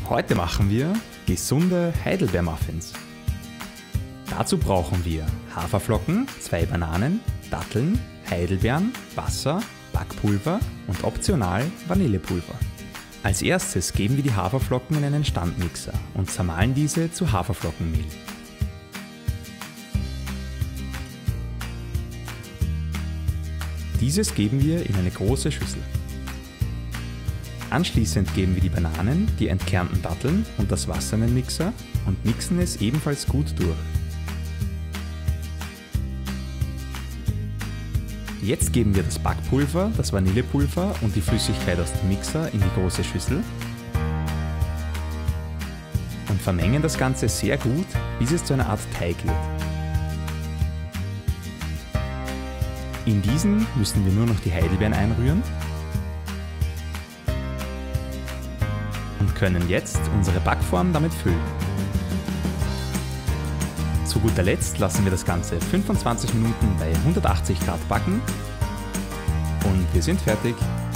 Heute machen wir gesunde Heidelbeermuffins. Dazu brauchen wir Haferflocken, 2 Bananen, Datteln, Heidelbeeren, Wasser, Backpulver und optional Vanillepulver. Als erstes geben wir die Haferflocken in einen Standmixer und zermahlen diese zu Haferflockenmehl. Dieses geben wir in eine große Schüssel. Anschließend geben wir die Bananen, die entkernten Datteln und das Wasser in den Mixer und mixen es ebenfalls gut durch. Jetzt geben wir das Backpulver, das Vanillepulver und die Flüssigkeit aus dem Mixer in die große Schüssel und vermengen das Ganze sehr gut, bis es zu einer Art Teig wird. In diesen müssen wir nur noch die Heidelbeeren einrühren und können jetzt unsere Backform damit füllen. Zu guter Letzt lassen wir das Ganze 25 Minuten bei 180 Grad backen und wir sind fertig.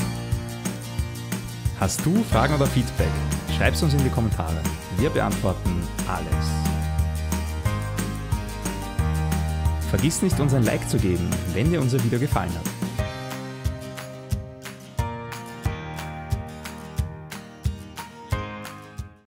Hast du Fragen oder Feedback? Schreib's uns in die Kommentare. Wir beantworten alles. Vergiss nicht, uns ein Like zu geben, wenn dir unser Video gefallen hat.